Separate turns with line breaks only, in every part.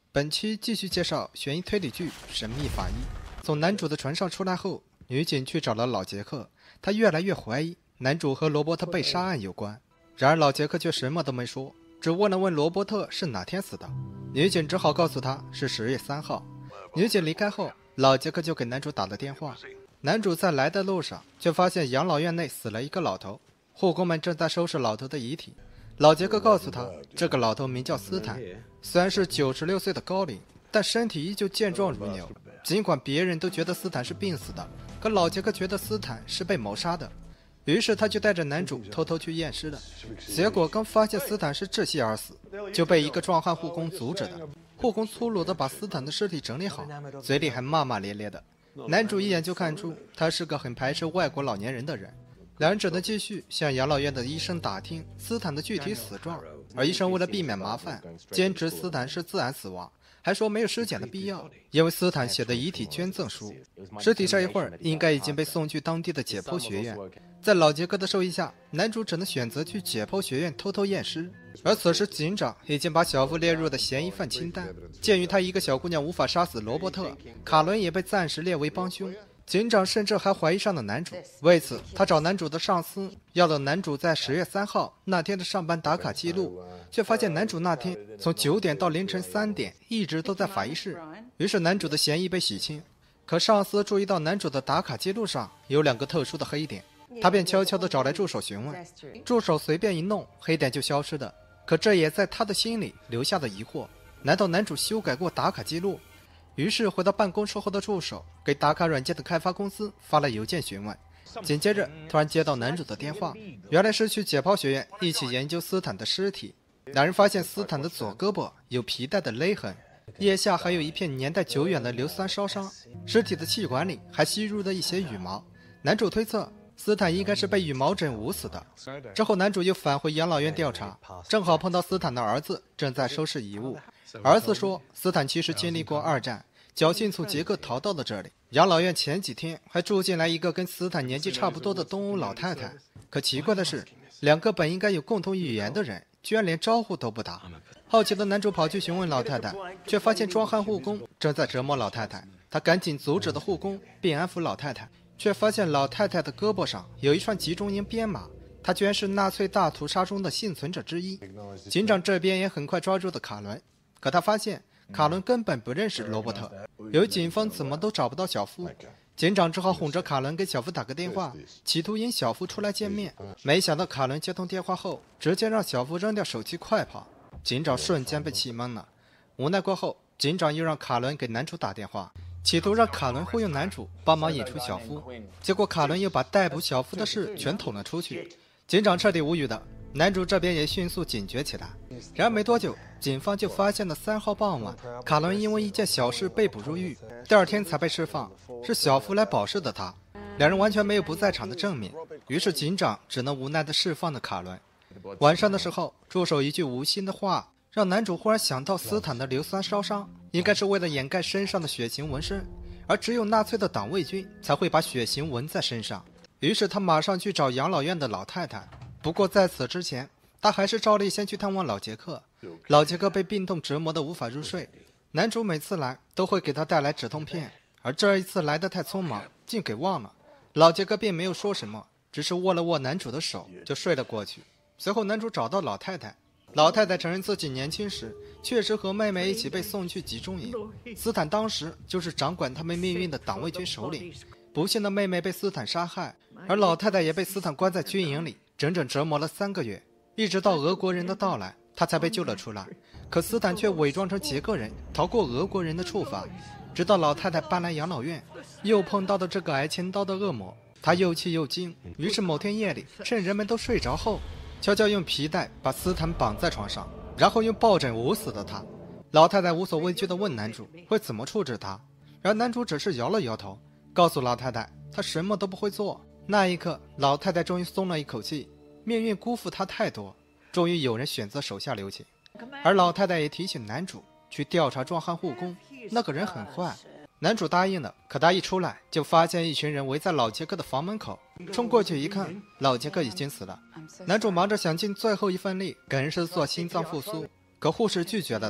本期继续介绍悬疑推理剧《神秘法医》。从男主的船上出来后，女警去找了老杰克，她越来越怀疑男主和罗伯特被杀案有关。然而老杰克却什么都没说，只问了问罗伯特是哪天死的。女警只好告诉他是10月3号。女警离开后，老杰克就给男主打了电话。男主在来的路上，却发现养老院内死了一个老头，护工们正在收拾老头的遗体。老杰克告诉他，这个老头名叫斯坦，虽然是96岁的高龄，但身体依旧健壮如牛。尽管别人都觉得斯坦是病死的，可老杰克觉得斯坦是被谋杀的。于是他就带着男主偷偷去验尸了。结果刚发现斯坦是窒息而死，就被一个壮汉护工阻止的。护工粗鲁地把斯坦的尸体整理好，嘴里还骂骂咧咧的。男主一眼就看出他是个很排斥外国老年人的人。两人只能继续向养老院的医生打听斯坦的具体死状，而医生为了避免麻烦，坚持斯坦是自然死亡，还说没有尸检的必要，因为斯坦写的遗体捐赠书。尸体这一会儿应该已经被送去当地的解剖学院。在老杰克的授意下，男主只能选择去解剖学院偷偷验尸。而此时警长已经把小夫列入了嫌疑犯清单。鉴于他一个小姑娘无法杀死罗伯特，卡伦也被暂时列为帮凶。警长甚至还怀疑上了男主，为此他找男主的上司要了男主在10月3号那天的上班打卡记录，却发现男主那天从9点到凌晨3点一直都在法医室。于是男主的嫌疑被洗清。可上司注意到男主的打卡记录上有2个特殊的黑点，他便悄悄地找来助手询问，助手随便一弄，黑点就消失了。可这也在他的心里留下了疑惑，难道男主修改过打卡记录？于是回到办公室后的助手给打卡软件的开发公司发了邮件询问。紧接着突然接到男主的电话，原来是去解剖学院一起研究斯坦的尸体。两人发现斯坦的左胳膊有皮带的勒痕，腋下还有一片年代久远的硫酸烧伤，尸体的气管里还吸入了一些羽毛。男主推测斯坦应该是被羽毛疹捂死的。之后男主又返回养老院调查，正好碰到斯坦的儿子正在收拾遗物。儿子说斯坦其实经历过2战，侥幸从捷克逃到了这里。养老院前几天还住进来一个跟斯坦年纪差不多的东欧老太太，可奇怪的是2个本应该有共同语言的人居然连招呼都不打。好奇的男主跑去询问老太太，却发现壮汉护工正在折磨老太太。他赶紧阻止了护工并安抚老太太，却发现老太太的胳膊上有一串集中营编码，她居然是纳粹大屠杀中的幸存者之一。警长这边也很快抓住了卡伦，可他发现卡伦根本不认识罗伯特，由于警方怎么都找不到小夫，警长只好哄着卡伦给小夫打个电话，企图引小夫出来见面。没想到卡伦接通电话后直接让小夫扔掉手机快跑，警长瞬间被气懵了。无奈过后，警长又让卡伦给男主打电话，企图让卡伦忽悠男主帮忙引出小夫。结果卡伦又把逮捕小夫的事全捅了出去。警长彻底无语的，男主这边也迅速警觉起来。然而没多久，警方就发现了3号傍晚卡伦因为一件小事被捕入狱，第2天才被释放，是小夫来保释的他。两人完全没有不在场的证明，于是警长只能无奈地释放了卡伦。晚上的时候，助手一句无心的话让男主忽然想到斯坦的硫酸烧伤应该是为了掩盖身上的血型纹身，而只有纳粹的党卫军才会把血型纹在身上。于是他马上去找养老院的老太太，不过在此之前他还是照例先去探望老杰克。老杰克被病痛折磨得无法入睡，男主每次来都会给他带来止痛片，而这一次来得太匆忙，竟给忘了。老杰克并没有说什么，只是握了握男主的手就睡了过去。随后男主找到老太太，老太太承认自己年轻时确实和妹妹一起被送去集中营，斯坦当时就是掌管他们命运的党卫军首领。不幸的妹妹被斯坦杀害，而老太太也被斯坦关在军营里整整折磨了3个月，一直到俄国人的到来他才被救了出来。可斯坦却伪装成捷克人逃过俄国人的处罚。直到老太太搬来养老院，又碰到了这个挨千刀的恶魔，他又气又惊，于是某天夜里趁人们都睡着后悄悄用皮带把斯坦绑在床上，然后用抱枕捂死了他。老太太无所畏惧地问男主会怎么处置他，然而男主只是摇了摇头，告诉老太太他什么都不会做。那一刻老太太终于松了一口气，命运辜负她太多，终于有人选择手下留情。而老太太也提醒男主去调查壮汉护工，那个人很坏。男主答应了，可他一出来就发现一群人围在老杰克的房门口，冲过去一看，老杰克已经死了。男主忙着想尽最后一份力给人是做心脏复苏，可护士拒绝了他，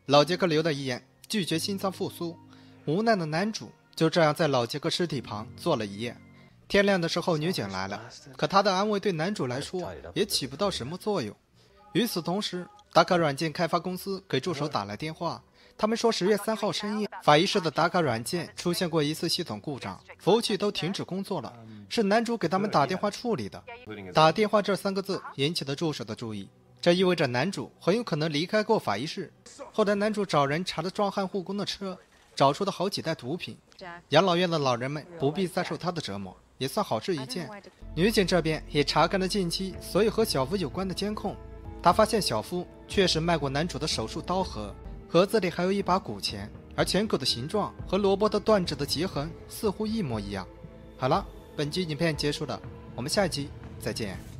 老杰克留了一眼，拒绝心脏复苏。无奈的男主就这样在老杰克尸体旁坐了一夜。天亮的时候，女警来了，可她的安慰对男主来说也起不到什么作用。与此同时，打卡软件开发公司给助手打来电话，他们说10月3号深夜，法医室的打卡软件出现过一次系统故障，服务器都停止工作了，是男主给他们打电话处理的。打电话这3个字引起了助手的注意，这意味着男主很有可能离开过法医室。后来男主找人查了壮汉护工的车，找出了好几袋毒品。养老院的老人们不必再受他的折磨，也算好事一件。女警这边也查看了近期所有和小夫有关的监控，她发现小夫确实卖过男主的手术刀盒，盒子里还有一把古钱，而钱口的形状和罗伯特断指的截痕似乎一模一样。好了，本集影片结束了，我们下集再见。